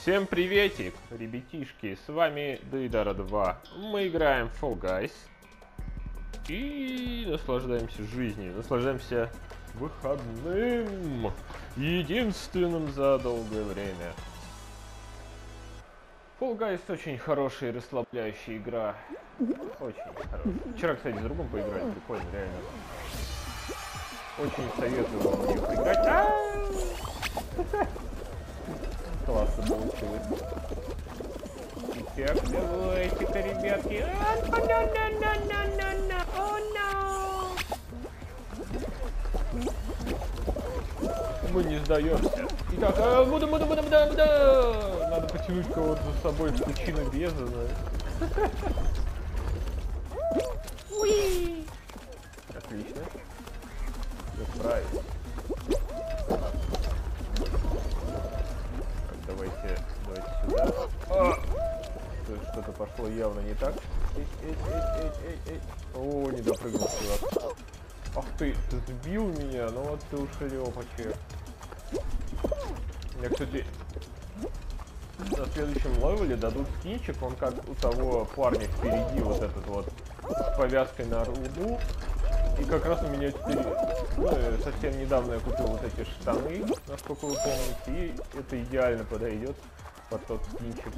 Всем приветик, ребятишки, с вами Дейдара 2. Мы играем в Fall Guys и наслаждаемся жизнью, наслаждаемся выходным, единственным за долгое время. Fall Guys очень хорошая и расслабляющая игра, очень хорошая. Вчера, кстати, с другом поиграли, прикольно, реально. Очень советую вам в нее поиграть. Классно получилось. Итак, давайте-ка, ребятки. Мы не сдаемся. Итак, надо потянуть кого-то за собой в пучину бездны. Отлично. Правильно. Давайте сюда. Что-то пошло явно не так. О, не допрыгнул, чувак. Ах ты сбил меня, ну вот ты ушлепочек. Мне, кстати, на следующем левеле дадут скинчик, он как у того парня впереди, вот этот вот, с повязкой на лбу. И как раз у меня теперь, совсем недавно я купил вот эти штаны, насколько вы помните, и это идеально подойдет под тот скинчик.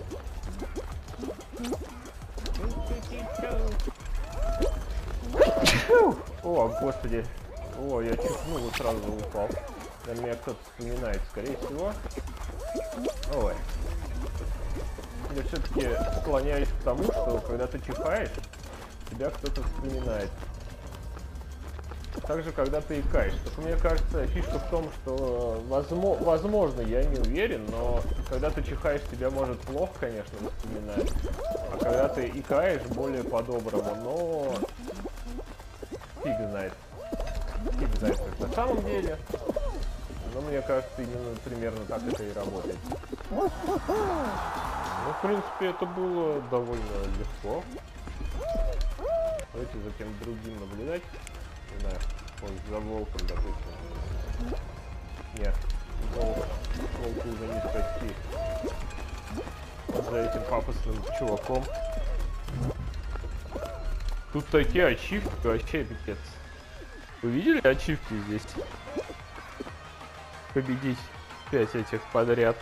О, господи. О, я чихнул и сразу упал. На меня кто-то вспоминает, скорее всего. Ой. Я все-таки склоняюсь к тому, что когда ты чихаешь, тебя кто-то вспоминает. Также, когда ты икаешь. Только мне кажется, фишка в том, что возможно, я не уверен, но когда ты чихаешь, тебя может плохо, конечно, вспоминать. А когда ты икаешь, более по-доброму, но фиг знает. Фиг знает, как на самом деле. Но мне кажется, именно примерно так это и работает. Ну, в принципе, это было довольно легко. Давайте за кем другим наблюдать. Не знаю, он за волком, допустим. Нет, волку уже не спасти. Вот за этим пафосным чуваком. Тут такие ачивки, вообще пипец. Вы видели ачивки здесь? Победить 5 этих подряд.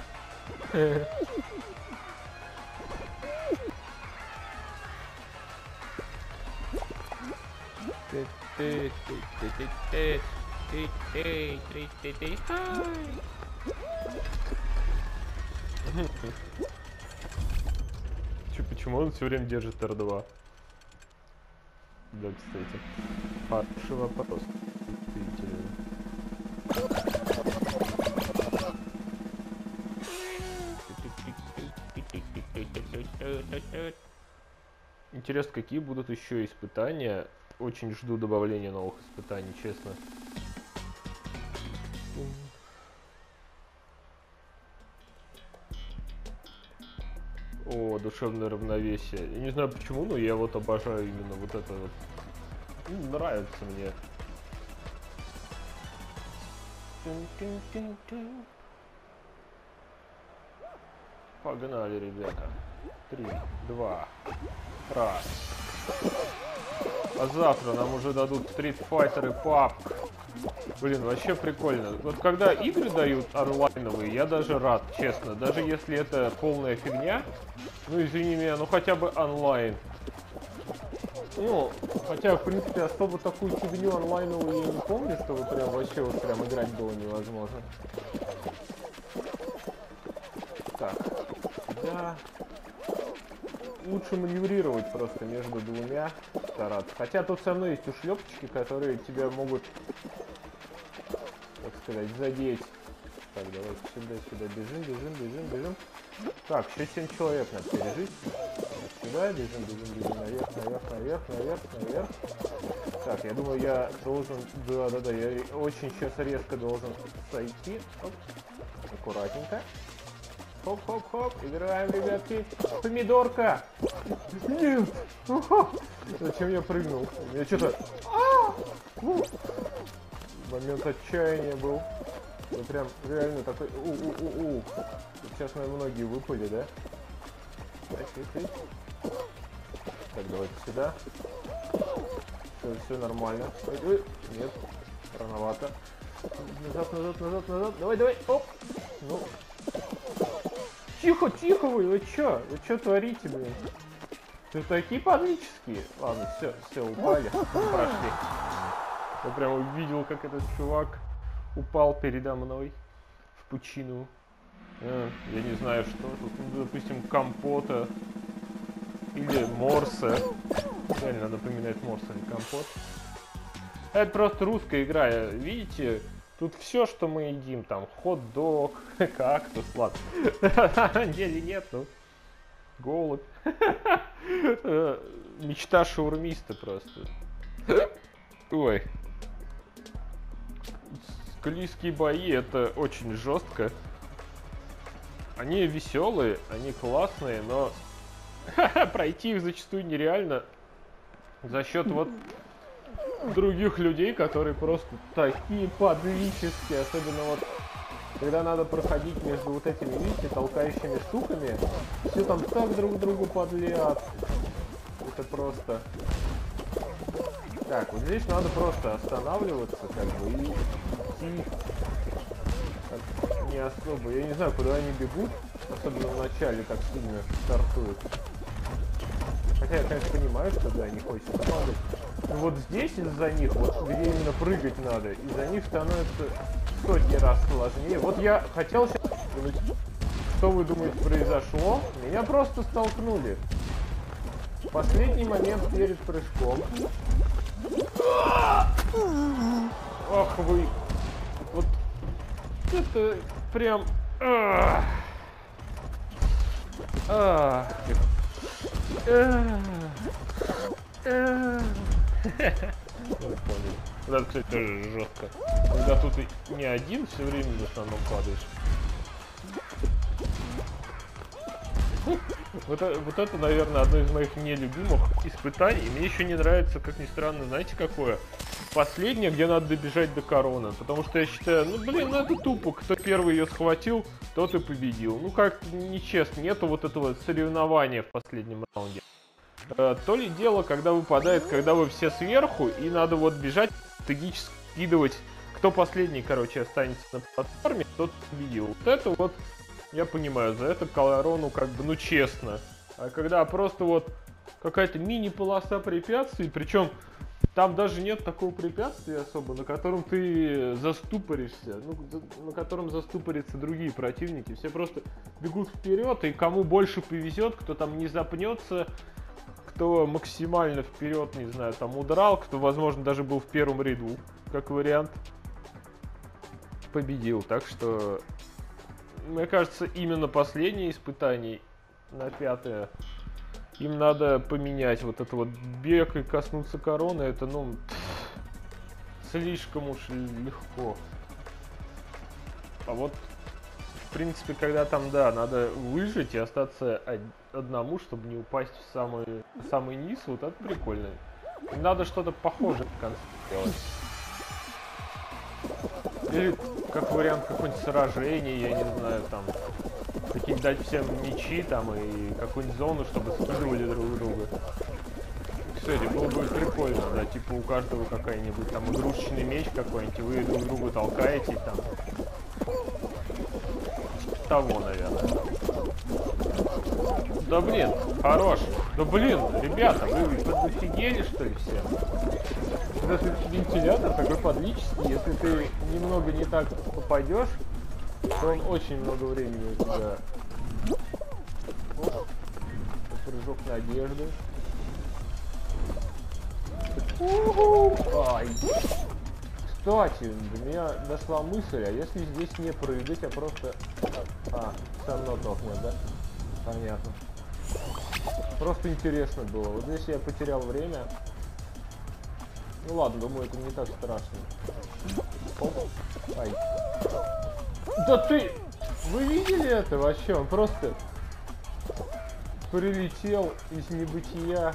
Почему он все время держит R2? Да, кстати. Хороший вопрос. Интересно, какие будут еще испытания. Очень жду добавления новых испытаний, честно. О, душевное равновесие. Я не знаю почему, но я вот обожаю именно вот это вот. Нравится мне. Погнали, ребята. 3, 2, 1. А завтра нам уже дадут Street Fighter и PUBG. Блин, вообще прикольно. Вот когда игры дают онлайновые, я даже рад, честно. Даже если это полная фигня. Ну, извини меня, ну хотя бы онлайн. Ну, хотя, в принципе, особо такую фигню онлайновую я не помню, чтобы прям вообще вот прям играть было невозможно. Так, да. Лучше маневрировать просто между двумя, стараться. Хотя тут со мной есть ушлепочки, которые тебя могут, так сказать, задеть. Так, давайте сюда, бежим. Так, еще 7 человек надо пережить. Сюда, бежим, наверх. Так, я думаю, я должен, да, я очень сейчас резко должен сойти. Оп. Аккуратненько. Хоп, играем, ребятки. Помидорка! Нет! Зачем я прыгнул? Я что-то... Момент отчаяния был. Я прям реально такой... Сейчас мои многие выпали, да? Так, давайте сюда. Все нормально. Нет, рановато. Назад. Давай. Оп. Ну. Тихо, вы чё творите, блин? Вы такие подлические. Ладно, все, упали. Прошли. Я прям увидел, как этот чувак упал передо мной в пучину. Я не знаю, что тут. Ну, допустим, компота. Или морса. Реально надо поменять морса или компот. Это просто русская игра. Видите, тут все, что мы едим, там хот-дог, кактус, ладно. На самом деле нет, ну. Голубь. Мечта шаурмиста просто. Ой. Склизкие бои, это очень жестко. Они веселые, они классные, но пройти их зачастую нереально за счет вот других людей, которые просто такие подлические, особенно вот когда надо проходить между вот этими, видите, толкающими штуками, все там так друг другу подлят. Это просто... Так, вот здесь надо просто останавливаться, как бы, и идти. Не особо. Я не знаю, куда они бегут, особенно в начале так сильно стартуют. Хотя я, конечно, понимаю, что да, не хочется падать. Но вот здесь из-за них, вот где именно прыгать надо, из-за них становится сотни раз сложнее. Вот я хотел сейчас... Что вы думаете произошло? Меня просто столкнули. В последний момент перед прыжком. Ох вы. Вот это прям... Вот это, кстати, тоже жестко. Когда тут и не один, все время в основном падаешь. Вот это, наверное, одно из моих нелюбимых испытаний. И мне еще не нравится, как ни странно, знаете, какое? Последнее, где надо добежать до короны. Потому что я считаю, ну блин, ну это тупо. Кто первый ее схватил, тот и победил. Ну как нечестно, нету вот этого соревнования в последнем раунде. То ли дело, когда выпадает, когда вы все сверху, и надо вот бежать, стратегически скидывать. Кто последний, короче, останется на платформе, тот победил. Вот это вот, я понимаю, за это корону как бы, ну честно. А когда просто вот какая-то мини-полоса препятствий, причем там даже нет такого препятствия особо, на котором ты заступоришься, ну, на котором заступорятся другие противники. Все просто бегут вперед, и кому больше повезет, кто там не запнется, кто максимально вперед, не знаю, там удрал, кто, возможно, даже был в первом ряду, как вариант, победил. Так что, мне кажется, именно последнее испытание на 5-е, им надо поменять вот это вот бег и коснуться короны. Это, ну, слишком уж легко. А вот, в принципе, когда там, да, надо выжить и остаться одному, чтобы не упасть в самый низ, вот это прикольно. Надо что-то похожее в конце делать. Или как вариант какое-нибудь сражение, я не знаю, там какие-нибудь дать всем мечи там и какую-нибудь зону, чтобы скидывали друг друга. Кстати, было бы прикольно, да, типа у каждого какой-нибудь там игрушечный меч какой-нибудь, и вы друг друга толкаете там. Того, наверное. Да блин, хорош. Да блин, ребята, вы подофигели, что ли, все? Этот вентилятор такой подлический, если ты немного не так попадешь, то он очень много времени у тебя. Оп. Прыжок надежды. Ай. Кстати, до меня дошла мысль, а если здесь не прыгать, а просто... все равно топнет, да? Понятно. Просто интересно было. Вот здесь я потерял время. Ну ладно, думаю, это не так страшно. Оп. Ай. Да ты... Вы видели это вообще? Он просто прилетел из небытия.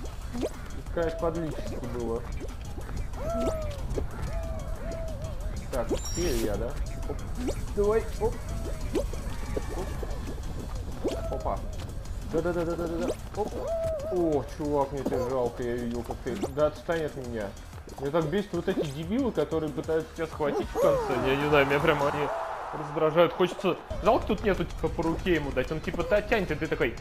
Конечно, подлически было. Так, успею я, да? Оп. Давай, оп. Оп. Опа. Да-да-да-да-да-да. Оп. О, чувак, мне тебя жалко, я видел, как ты... Да отстань от меня. Меня так бесит вот эти дебилы, которые пытаются тебя схватить в конце. Я не знаю, меня прямо они раздражают. Хочется... Жалко, тут нету, типа, по руке ему дать. Он, типа, тянет, и ты такой...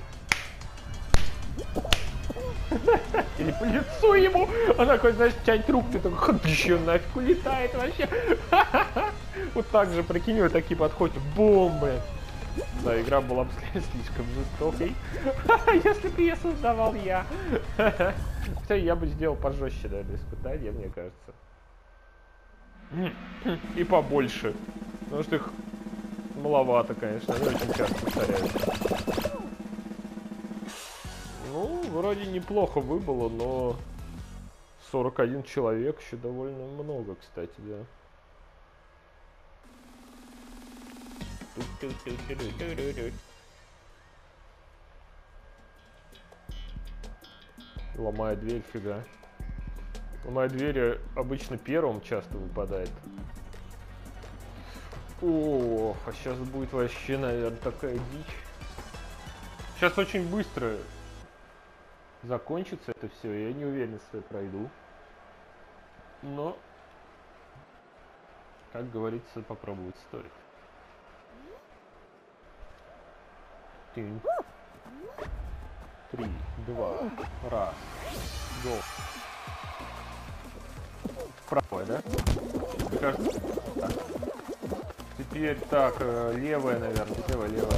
Или по лицу ему. Она хоть, знаешь, тянет руку, ты такой, хоп, еще нафиг улетает вообще. Вот так же, прикинь, вот такие подходят. Бум, блин. Да, игра была бы слишком жестокой. Если бы ее создавал я. Хотя я бы сделал пожестче, наверное, испытания, мне кажется. И побольше. Потому что их маловато, конечно. Они очень часто повторяются. Ну, вроде неплохо выбыло, но 41 человек еще довольно много, кстати, да. Ломает дверь, фига. Ломает двери обычно первым часто выпадает. О, а сейчас будет вообще, наверное, такая дичь. Сейчас очень быстро закончится это все. Я не уверен, что я пройду. Но, как говорится, попробовать стоит. 3, 2, 1, го. Правая, да? Мне кажется, так. Теперь так, левая, наверное. Левая.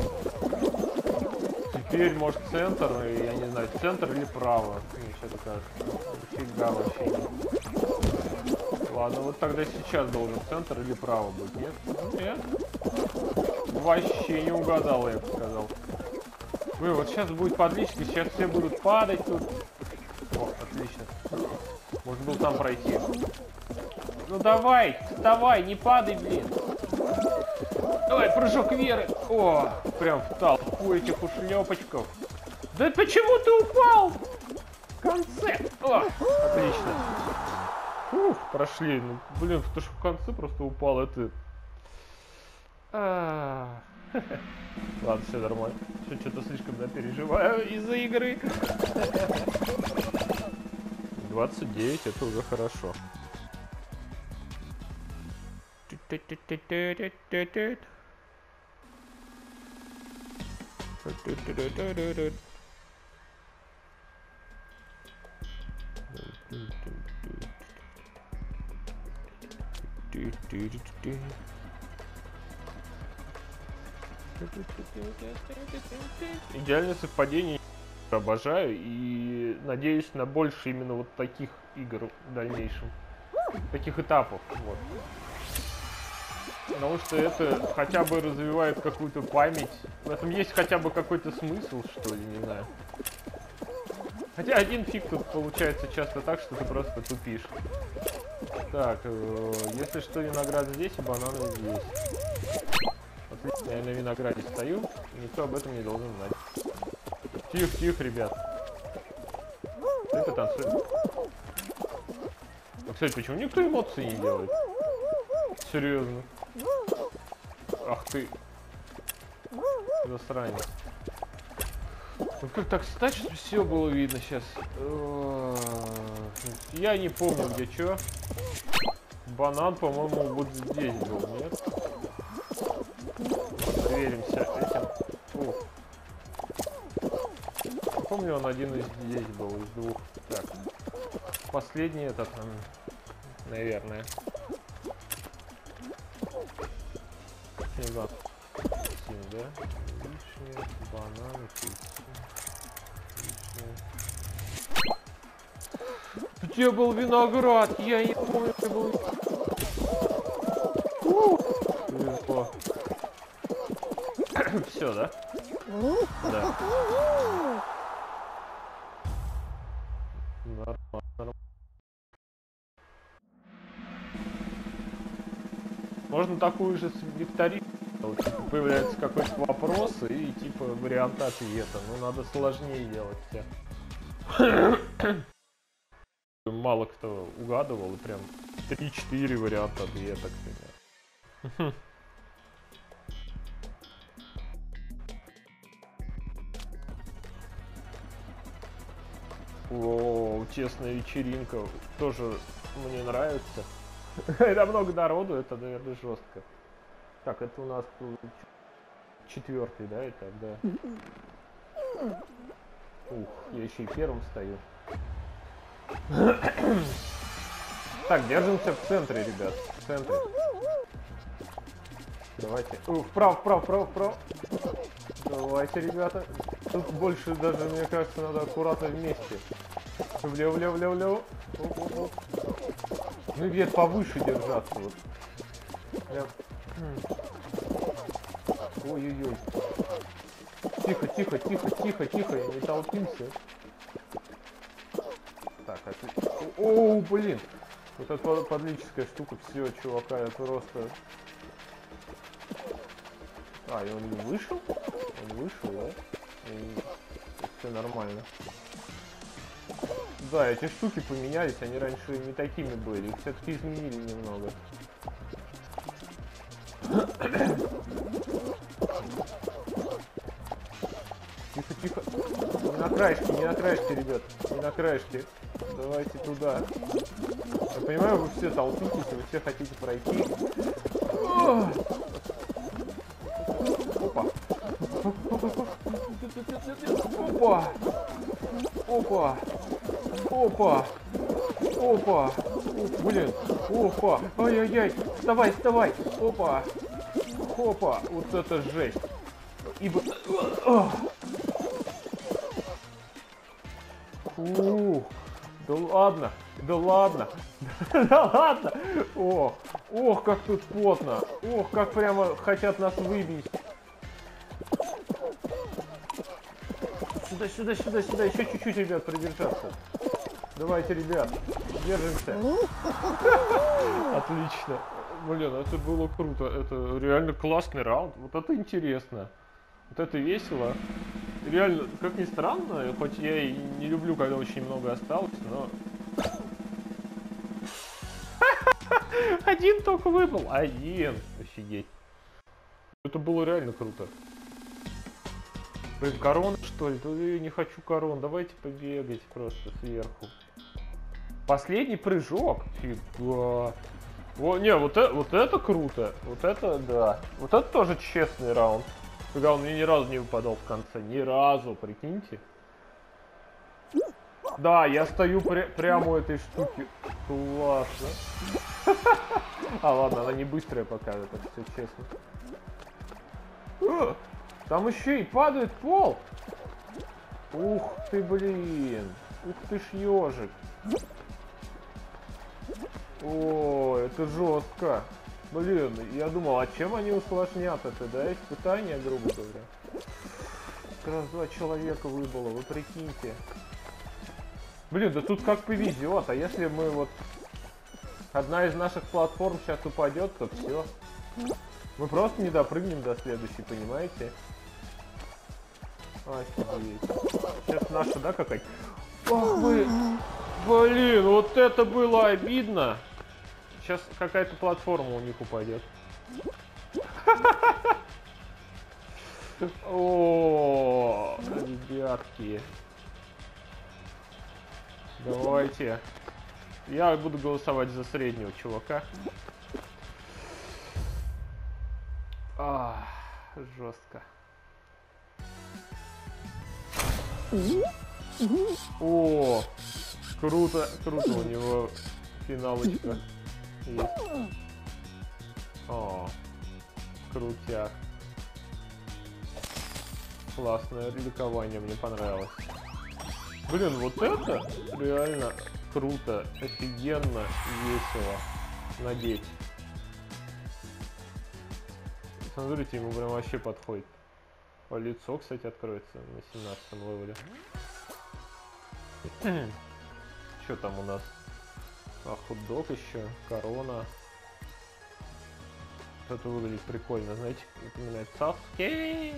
Теперь, может, центр, я не знаю, центр или право. Мне что-то кажется. Фига вообще. Ладно, вот тогда сейчас должен центр или право быть, нет? Нет? Вообще не угадал, я бы сказал. Ой, вот сейчас будет подличка, сейчас все будут падать тут. О, отлично. Можно было там пройти. Ну давай, вставай, не падай, блин. Давай, прыжок веры. О, прям в толпу этих ушлепочков. Да почему ты упал? В конце. О, отлично. Фух, прошли. Ну, блин, потому что в конце просто упал. Это... Ладно, все нормально. Что-то слишком переживаю из-за игры. 29, это уже хорошо. Идеальное совпадение, обожаю и надеюсь на больше именно вот таких игр в дальнейшем, таких этапов, вот. Потому что это хотя бы развивает какую-то память, в этом есть хотя бы какой-то смысл, что ли, не знаю. Хотя один фиг тут получается часто так, что ты просто тупишь. Так, если что, виноград здесь и бананы здесь. Отлично, я на винограде стою, никто об этом не должен знать. Тихо, тихо, ребят. Это танцует. А, кстати, почему никто эмоции не делает? Серьезно. Ах ты. Засранец. Ну как так стать, чтобы все было видно сейчас? Я не помню, где что. Банан, по-моему, вот здесь был, нет? Проверимся этим. Помню, он один из здесь был, из двух. Так. Последний этот, наверное. Да? Вишня, банан, где был виноград? Я не помню, где был. Все, да? Да. Нормально. Можно такую же викторину. Вот, типа, появляется какой-то вопрос и типа вариант ответа. Но надо сложнее делать все. мало кто угадывал, и прям 3-4 варианта ответок. О, честная вечеринка тоже мне нравится. Это много народу, это, наверное, жестко. Так, это у нас 4-й, да, это, да. Ух, я еще и первым стою. Так, держимся в центре, ребят, в центре. Давайте. Вправо, вправо, вправо, вправо. Давайте, ребята. Тут больше даже, мне кажется, надо аккуратно вместе. Влево, влево, влево, влево. Оп, оп, оп. Ну где-то повыше держаться. Вот. Прям. Ой-ой-ой. Тихо, тихо, тихо, тихо, тихо, не толпимся. Так, отлично. О, блин. Вот эта подлическая штука, все, чувака, я просто... А, и он не вышел? Он вышел, да? И все нормально. Да, эти штуки поменялись, они раньше не такими были, их все-таки изменили немного. Тихо, тихо. Не на краешке, ребят, не на краешке. Давайте туда. Я понимаю, вы все толпитесь, вы все хотите пройти. Опа. Опа. Опа. Опа. Опа. Блин. Опа. Ай-яй-яй. Вставай, вставай. Опа. Хопа. Вот это жесть. Ибо... Да ладно. Да ладно. Да ладно. Ох. Ох, как тут плотно. Ох, как прямо хотят нас выбить. Сюда, сюда, сюда, сюда. Еще чуть-чуть, ребят, продержаться. Давайте, ребят. Держимся. Отлично. Блин, это было круто. Это реально классный раунд. Вот это интересно. Вот это весело. Реально, как ни странно, хоть я и не люблю, когда очень много осталось, но... Один только выпал. Один. Офигеть. Это было реально круто. Блин, корона, что ли? Я не хочу корон. Давайте побегать просто сверху. Последний прыжок. Фига. О, не, вот это круто. Вот это, да. Вот это тоже честный раунд. Когда он мне ни разу не выпадал в конце. Ни разу, прикиньте. Да, я стою прямо у этой штуки. Классно. А, ладно, она не быстрая пока, это все честно. Там еще и падает пол. Ух ты, блин. Ух ты ж ежик. О, это жестко. Блин, я думал, а чем они усложнят это, да? Испытание, грубо говоря. Раз два человека выбыло, вы прикиньте. Блин, да тут как повезет, а если мы вот... Одна из наших платформ сейчас упадет, то все. Мы просто не допрыгнем до следующей, понимаете? Офигеть. Сейчас наша, да, какая-то? Ох вы! Блин, вот это было обидно. Сейчас какая-то платформа у них упадет. О, ребятки. Давайте. Я буду голосовать за среднего чувака. Жестко. О, круто, круто у него финалочка есть. О, крутяк. Классное ликование, мне понравилось. Блин, вот это реально круто, офигенно, весело надеть. Смотрите, ему прям вообще подходит. О, лицо, кстати, откроется на 17-м левеле. Что там у нас? А, хот-дог еще, корона. Это выглядит прикольно, знаете, напоминает Саске.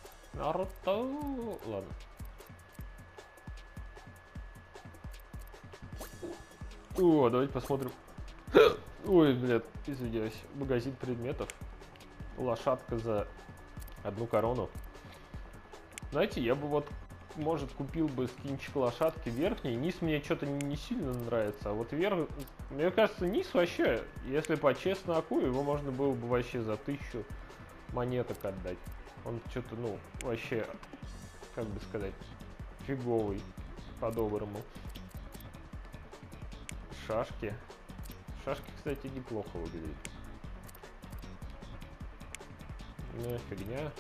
Наруто. Ладно. О, давайте посмотрим. Ой, блядь, извиняюсь. Магазин предметов. Лошадка за 1 корону. Знаете, я бы вот, может, купил бы скинчик лошадки верхний. Низ мне что-то не сильно нравится. А вот верх, мне кажется, низ вообще, если по чесноку, его можно было бы вообще за 1000 монеток отдать. Он что-то, ну, вообще, как бы сказать, фиговый, по-доброму. Шашки. Шашки, кстати, неплохо выглядят. Ну, фигня.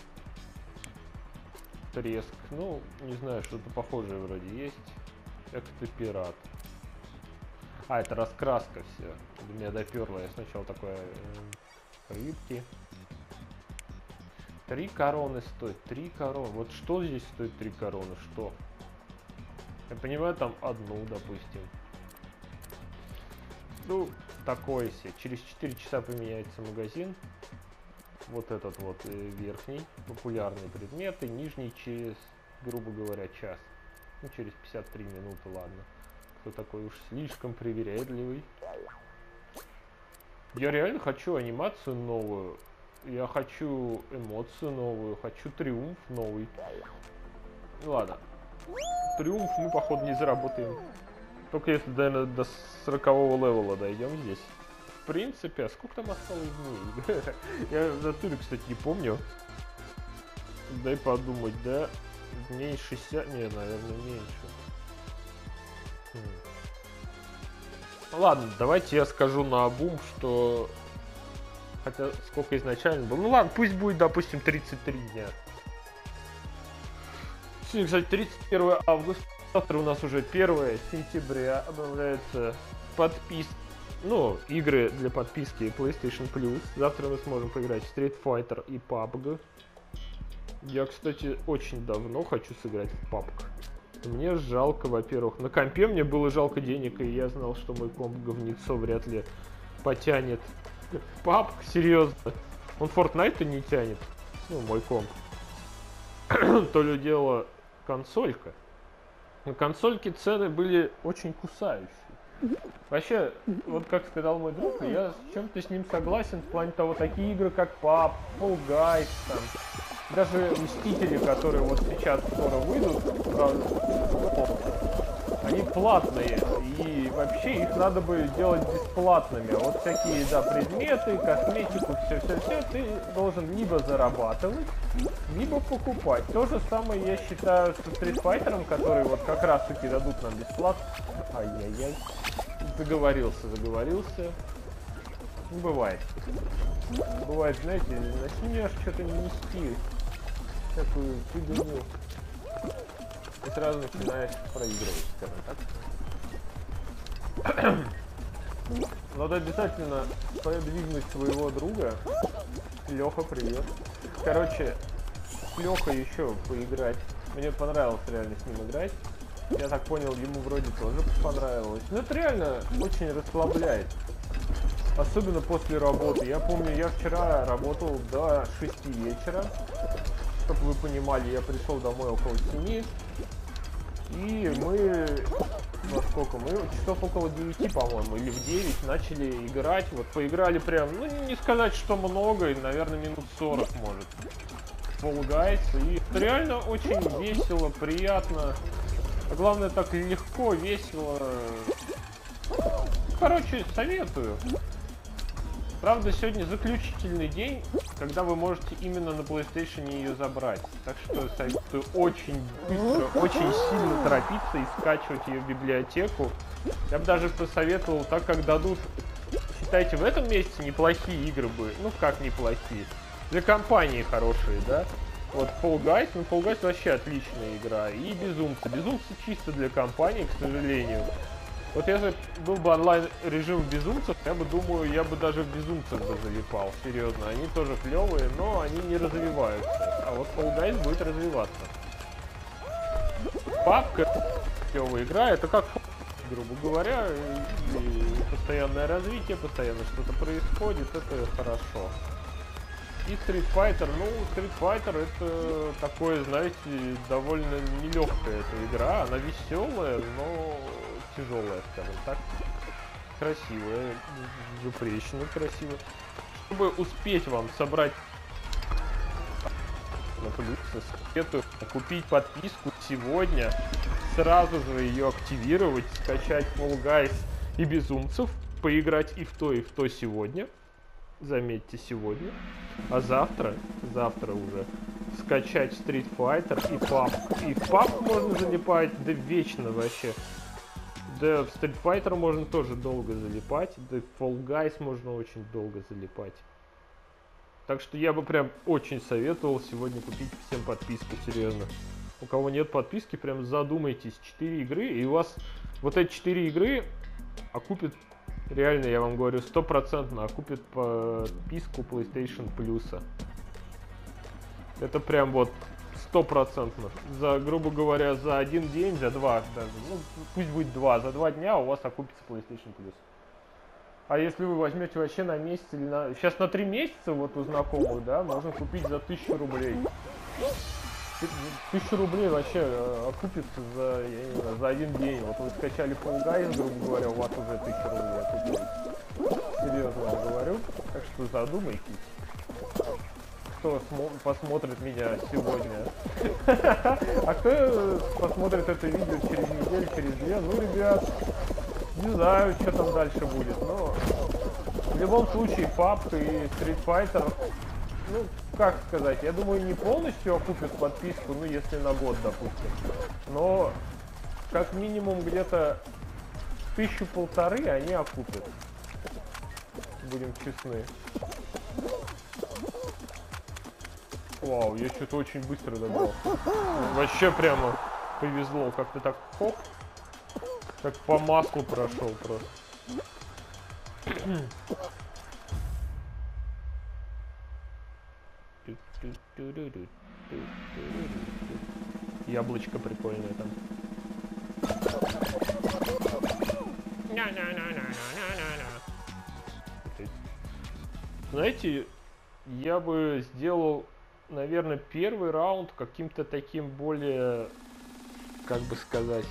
Треск. Ну, не знаю, что-то похожее вроде есть. Эктопират. А, это раскраска все. До меня доперло. Я сначала такое... рыбки. 3 короны стоит. 3 короны. Вот что здесь стоит 3 короны? Что? Я понимаю, там одну, допустим. Ну, такое себе. Через 4 часа поменяется магазин. Вот этот вот верхний. Популярные предметы. Нижний через, грубо говоря, час. Ну, через 53 минуты, ладно. Кто такой уж слишком привередливый. Я реально хочу анимацию новую. Я хочу эмоцию новую. Хочу триумф новый. Ладно. Триумф мы, походу, не заработаем. Только если, наверное, до 40-го левела дойдем здесь. В принципе, а сколько там осталось дней? Я в натуре, кстати, не помню. Дай подумать, да? Дней 60... Не, наверное, меньше. Ладно, давайте я скажу наобум, что... Хотя, сколько изначально было. Ну ладно, пусть будет, допустим, 33 дня. Сегодня, кстати, 31 августа. Завтра у нас уже 1 сентября. Обновляются подписки. Ну, игры для подписки PlayStation Plus. Завтра мы сможем поиграть в Street Fighter и PUBG. Я, кстати, очень давно хочу сыграть в PUBG. Мне жалко, во-первых. На компе мне было жалко денег, и я знал, что мой комп говнецо вряд ли потянет. PUBG, серьезно. Он Fortnite не тянет. Ну, мой комп. То ли дело консолька. На консольке цены были очень кусающие. Вообще, вот как сказал мой друг, я с чем-то с ним согласен в плане того, такие игры как PUBG, Fall Guys, там, даже Мстители, которые вот сейчас скоро выйдут, они платные, и вообще их надо бы делать бесплатными. Вот всякие, да, предметы, косметику, все-все-все, ты должен либо зарабатывать, либо покупать. То же самое я считаю со Street Fighter, который вот как раз таки дадут нам бесплатно. Ай-яй-яй. Заговорился. Ну, бывает. Бывает, знаете, начнешь что-то нести, такую фигню, и сразу начинаешь проигрывать, скажем так. Надо обязательно подвигнуть своего друга. Леха, привет. Короче, с Лехой еще поиграть. Мне понравилось реально с ним играть. Я так понял, ему вроде тоже понравилось. Но это реально очень расслабляет. Особенно после работы. Я помню, я вчера работал до 6 вечера. Чтобы вы понимали, я пришел домой около 7. И мы... Во сколько? Мы часов около 9, по-моему, или в 9 начали играть. Вот поиграли прям, ну не сказать, что много, наверное, минут 40, может. Fall Guys. И это реально очень весело, приятно. А главное, так легко, весело. Короче, советую. Правда, сегодня заключительный день, когда вы можете именно на PlayStation ее забрать. Так что советую очень быстро, очень сильно торопиться и скачивать ее в библиотеку. Я бы даже посоветовал, так как дадут, считайте, в этом месяце неплохие игры были. Ну как неплохие? Для компании хорошие, да? Вот Fall Guys, ну Fall Guys вообще отличная игра. И Безумцы. Безумцы чисто для компании, к сожалению. Вот если был бы онлайн режим Безумцев, я бы думаю, я бы даже в Безумцев бы залипал. Серьезно, они тоже клевые, но они не развиваются. А вот Fall Guys будет развиваться. Папка клевая игра, это как, грубо говоря, и постоянное развитие, постоянно что-то происходит, это хорошо. И Street Fighter, ну, Street Fighter это такое, знаете, довольно нелегкая эта игра, она веселая, но тяжелая, скажем так. красивая, запрещена красиво. Чтобы успеть вам собрать на плюсы, советую купить подписку сегодня, сразу же ее активировать, скачать Fall Guys и Безумцев, поиграть и в то сегодня. Заметьте, сегодня. А завтра уже скачать Street Fighter и PUBG. И в PUBG можно залипать, да вечно вообще. Да в Street Fighter можно тоже долго залипать, да в Fall Guys можно очень долго залипать. Так что я бы прям очень советовал сегодня купить всем подписку, серьезно. У кого нет подписки, прям задумайтесь. 4 игры, и у вас вот эти 4 игры окупят, реально, я вам говорю, 100% окупит подписку PlayStation Plus. Это прям вот 100%. За, грубо говоря, за один день, за 2 даже, ну пусть будет 2, за 2 дня у вас окупится PlayStation Plus. А если вы возьмете вообще на месяц или на... Сейчас на 3 месяца, вот у знакомых, да, можно купить за 1000 рублей. 1000 рублей вообще окупится за, я не знаю, за один день. Вот вы скачали Fall Guys, грубо говоря, у вас уже 1000 рублей окупилось. Серьезно вам говорю. Так что задумайтесь. Кто посмотрит меня сегодня. А кто посмотрит это видео через неделю, через 2? Ну, ребят, не знаю, что там дальше будет. Но в любом случае PUBG и Street Fighter, ну, как сказать, я думаю, не полностью окупят подписку, ну, если на год, допустим. Но как минимум где-то 1000-1500 они окупят. Будем честны. Вау, я что-то очень быстро добрал. Вообще прямо повезло. Как-то так, хоп. Как по маслу прошел просто. Яблочко прикольное там. Знаете, я бы сделал, наверное, первый раунд каким-то таким более, как бы сказать,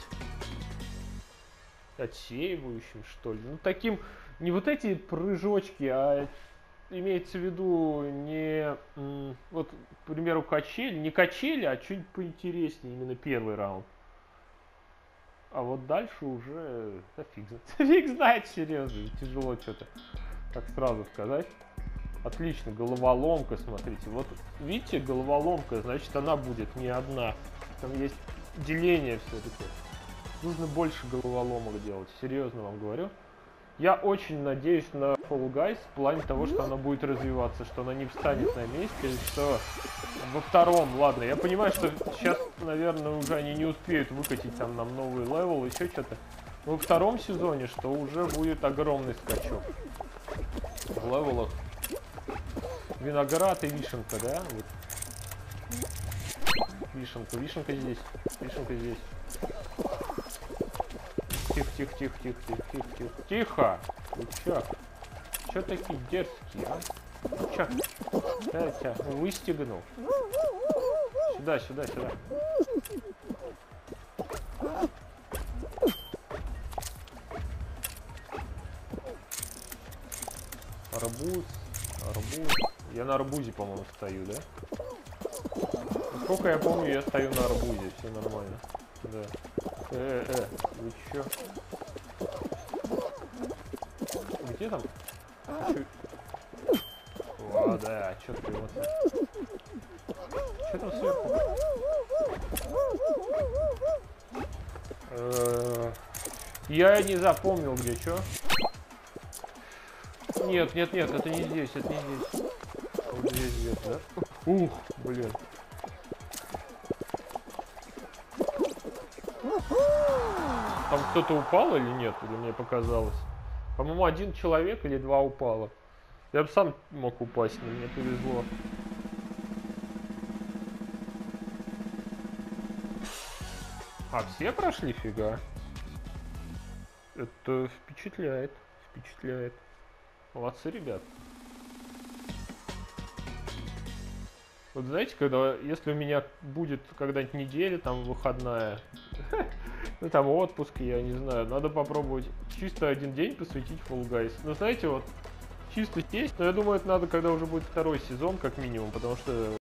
отсеивающим, что ли. Ну, таким, не вот эти прыжочки, а имеется в виду не, вот, к примеру, качели, не качели, а чуть поинтереснее именно первый раунд. А вот дальше уже, да фиг знает, серьезно, тяжело что-то так сразу сказать. Отлично, головоломка, смотрите. Вот видите, головоломка, значит, она будет не одна. Там есть деление все-таки. Нужно больше головоломок делать, серьезно вам говорю. Я очень надеюсь на Fall Guys в плане того, что она будет развиваться, что она не встанет на месте, что во втором, ладно, я понимаю, что сейчас, наверное, уже они не успеют выкатить там нам новый левел, еще что-то. Но во втором сезоне, что уже будет огромный скачок в левелах. Виноград и вишенка, да? Вот. Вишенка здесь, вишенка здесь. Тихо. Вы чё такие дерзкие, а? Чё? Я тебя выстегнул. Сюда. Арбуз. Я на арбузе, по-моему, стою, да? Насколько я помню, я стою на арбузе, все нормально. Да. Вы чё? Где там? О, да, чё ты вот. Чё там сверху? Я не запомнил, где чё. Нет, это не здесь, Вот здесь где-то, да? Ух, блин. Там кто-то упал или нет? Или мне показалось? По-моему, 1 человек или 2 упало. Я бы сам мог упасть, но мне повезло. А, все прошли? Фига. Это впечатляет. Молодцы, ребят. Вот знаете, если у меня будет когда-нибудь неделя, там, выходная, Ну там отпуск, я не знаю, надо попробовать чисто один день посвятить Fall Guys. Ну знаете, вот чисто сесть, но я думаю, это надо, когда уже будет второй сезон, как минимум, потому что